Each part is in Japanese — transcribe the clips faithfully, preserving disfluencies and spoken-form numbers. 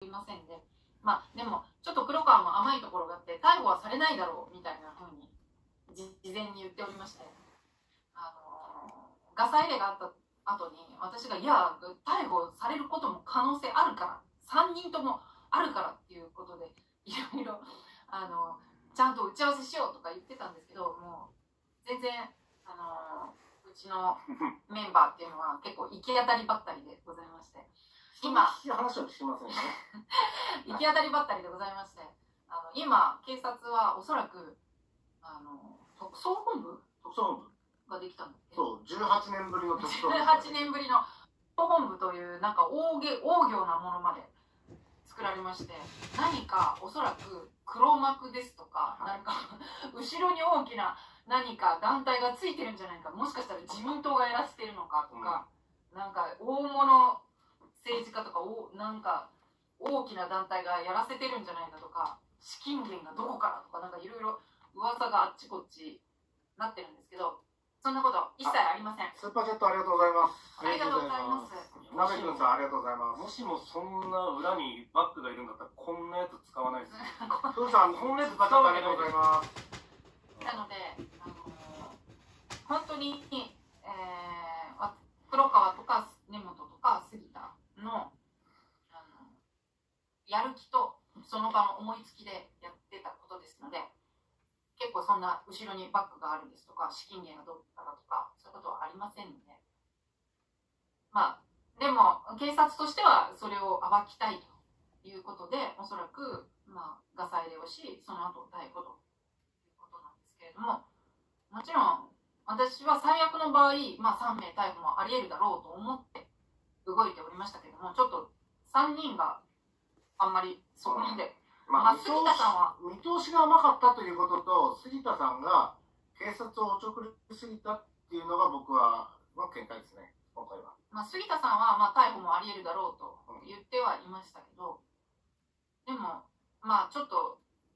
りませんで、まあでもちょっと黒川も甘いところがあって、逮捕はされないだろうみたいなふうに事前に言っておりまして、あのー、ガサ入れがあった後に私が「いや逮捕されることも可能性あるからさんにんともあるから」っていうことでいろいろあのちゃんと打ち合わせしようとか言ってたんですけど、もう全然あのうちのメンバーっていうのは結構行き当たりばったりでございまして、今話は聞きませんね行き当たりばったりでございまして、あの今警察はおそらくあの特捜本部特捜本部ができたんだっけ。 そう、じゅうはちねんぶりの特捜じゅうはちねんぶりの特捜本部というなんか大げ大行なものまで作られまして、何かおそらく黒幕ですとか、なんか後ろに大きな何か団体がついてるんじゃないか、もしかしたら自民党がやらせてるのかとか、うん、なんか大物政治家とかおなんか大きな団体がやらせてるんじゃないかとか、資金源がどこからとか、なんかいろいろ噂があっちこっちなってるんですけど、そんなこと一切ありません。 スーパーチャットありがとうございます。 ありがとうございます。 なべくんさんありがとうございます。 もしもそんな裏にバッグがいるんだったらこんなやつ使わないです。 ふうさん、本列スーパーチャットありがとうございます。 なので、あのー、本当に、えー、黒川とか根本とか杉田の、あのやる気とその場の思いつきでやってたことですので、結構そんな後ろにバッグがあるんですとか、資金源がどうからとか、そういうことはありませんので、まあでも警察としてはそれを暴きたいということで、おそらく、まあ、ガサ入れをし、その後逮捕ということなんですけれども、もちろん私は最悪の場合、まあ、さんめい逮捕もありえるだろうと思って動いておりましたけれども、ちょっとさんにんがあんまりそこまで、 まあ、 まあ、杉田さんは見通しが甘かったということと、杉田さんが警察をおちょくりすぎたっていうのが僕はの見解ですね、今回は。 まあ、杉田さんはまあ逮捕もありえるだろうと言ってはいましたけど、でもまあちょっと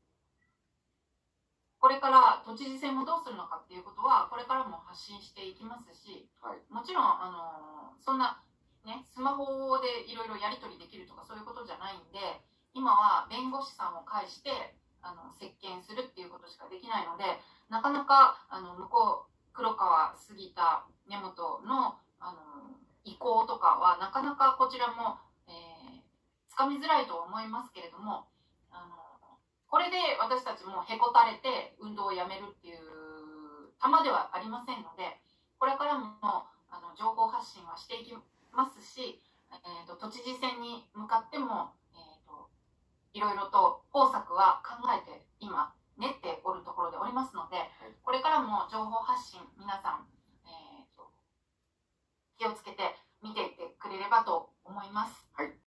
これから都知事選もどうするのかっていうことはこれからも発信していきますし、 はい、 もちろんあのそんなねスマホでいろいろやり取りできるとかそういうことじゃないんで、今は弁護士さんを介してあの接見するっていうことしかできないので、なかなかあの向こう黒川杉田根本のあの意向とかはなかなかこちらも、えー、つかみづらいとは思いますけれども、あのこれで私たちもへこたれて運動をやめるっていう玉ではありませんので、これからもあの情報発信はしていきますし、えー、と都知事選に向かっても、えー、といろいろと方策は考えて今練っておるところでおりますので、これからも情報発信皆さん、えー、と気をつけて見ていってくれればと思います。 はい。